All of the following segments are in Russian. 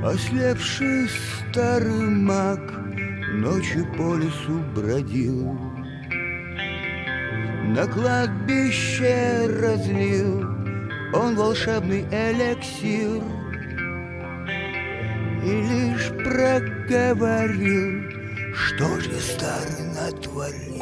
Ослепший старый маг ночью по лесу бродил, на кладбище разлил он волшебный эликсир и лишь проговорил, что же старый натворил.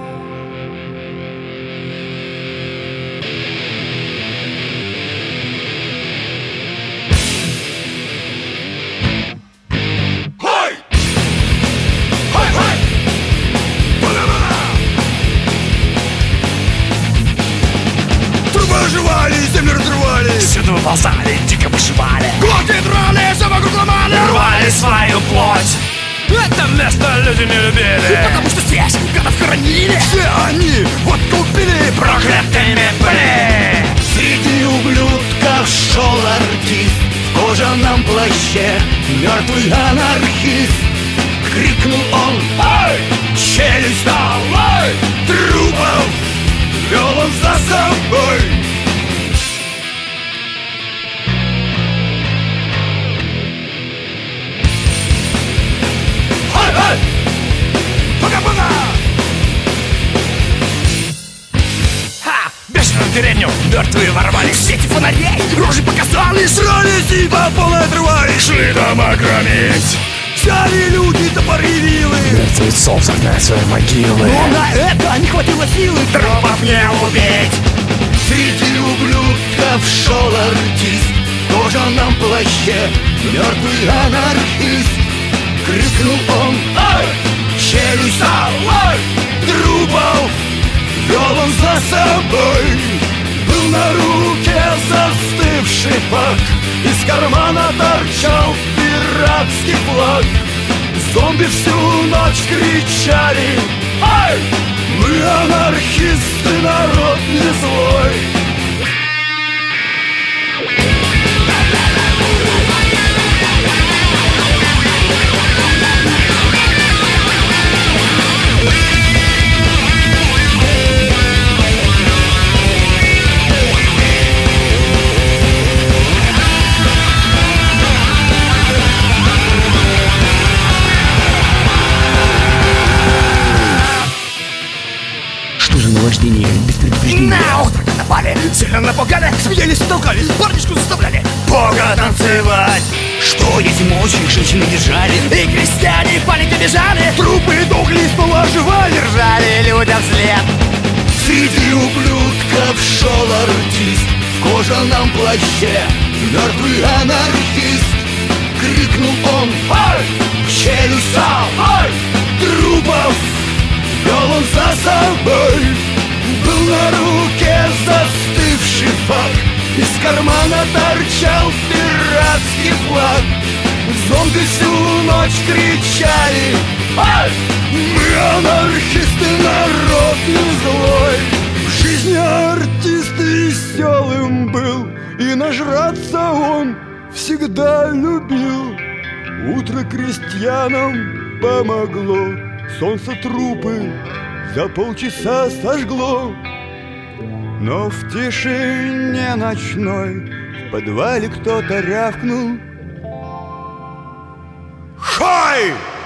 Оживали, землю разрывали, всюду выползали, дико вышивали, глотки драли, все вокруг ломали, рвали свою плоть. Это место люди не любили, потому что здесь гадов хоронили. Все они вот купили, проклятыми были. Среди ублюдков шел артист в кожаном плаще, мертвый анархист. Крикнул он: ай! челюсть дал, ай! трупов вел он за собой. Пока-пока! Ха! Бешеную деревню мертвые ворвались, сети фонарей, рожи показали, Срались и по полной отрывались, шли дома громить. взяли люди топоры вилы, Мертвецов загнать в свои могилы, но на это не хватило силы. трупов не убить. Среди ублюдков шел артист в кожаном плаще, мертвый анархист. Крикнул он: Ай! челюсть дал, Ай! трупов вел он за собой. Был на руке застывший факт, из кармана торчал пиратский флаг. Зомби всю ночь кричали: Ай! мы анархисты, народ не злой. Что за наваждение без предупреждения? На утро напали, сильно напугали, Смеялись и толкались, парнишку заставляли Бога танцевать. Что эти мощные женщины держали, и крестьяне в панике бежали, трупы дохли, снова оживали. ржали людям вслед. Среди ублюдков шел артист в кожаном плаще, мертвый анархист. Крикнул он: Ай! челюсть дал, Ай! трупов вел он за собой. Был на руке застывший факт, из кармана торчал пиратский флаг. Зомби всю ночь кричали: Ай! мы анархисты, народ не злой. В жизни артист веселым был, и нажраться он всегда любил. Утро крестьянам помогло, солнце трупы за полчаса сожгло. Но в тишине ночной в подвале кто-то рявкнул: Хай!